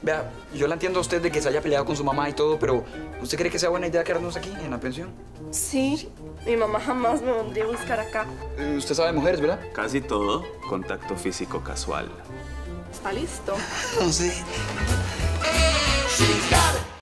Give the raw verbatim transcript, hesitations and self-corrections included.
Vea, yo la entiendo a usted de que se haya peleado con su mamá y todo, pero ¿usted cree que sea buena idea quedarnos aquí, en la pensión? Sí, mi mamá jamás me vendría a buscar acá. Eh, usted sabe de mujeres, ¿verdad? Casi todo, contacto físico casual. ¿Está listo? No sé.